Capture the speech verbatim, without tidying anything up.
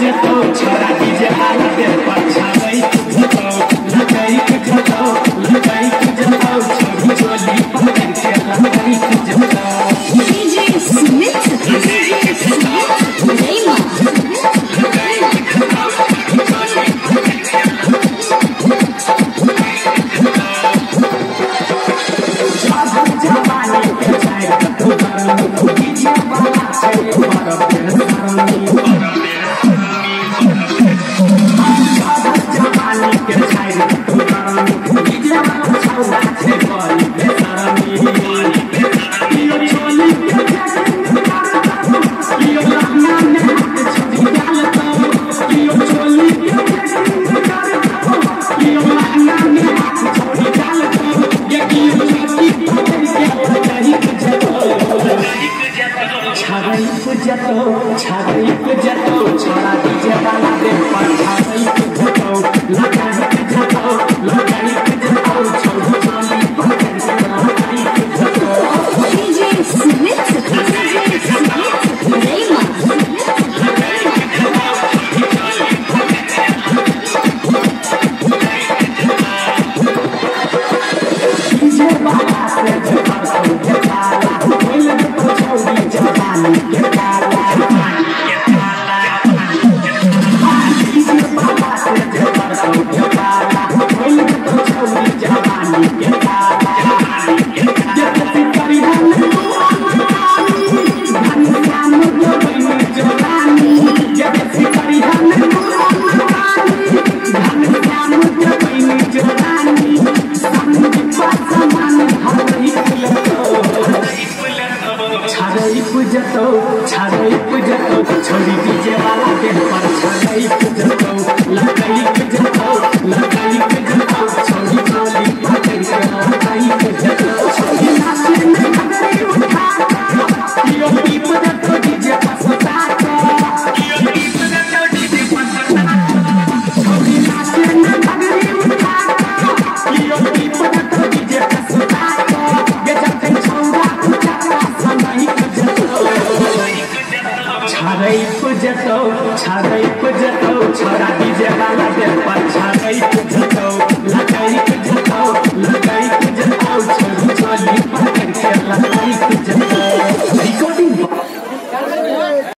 जतो छोरा डीजे वाला दे पछाई जतो लगाई जतो लगाई जतो छोरी चोली पकड़ के लगाई जतो डीजे स्मिथ डीजे स्मिथ रेमा छागई जतो छोरा डीजे वाला दे पछाई जतो लगाई जतो लगाई जतो छोरी चोली पकड़ के लगाई जतो डीजे स्मिथ डीजे स्मिथ रेमा डीजे वाला से जतो जताला बोल तो छोरी जवानी के काला जतो छागई जतो छोरी डीजे वाला दे पर छागई जतो लगाई जतो लगाई जतो छोरी चोली पकड़ के लगाई जतो छोरी नाचे नगरी उठा यो दीप जतो डीजे पसता यो दीप जतो डीजे पसता छोरी नाचे नगरी उठा यो दीप जतो डीजे पसता ये जते छोरा उठा समय छागई जतो छागई जतो छोरा डीजे वाला दे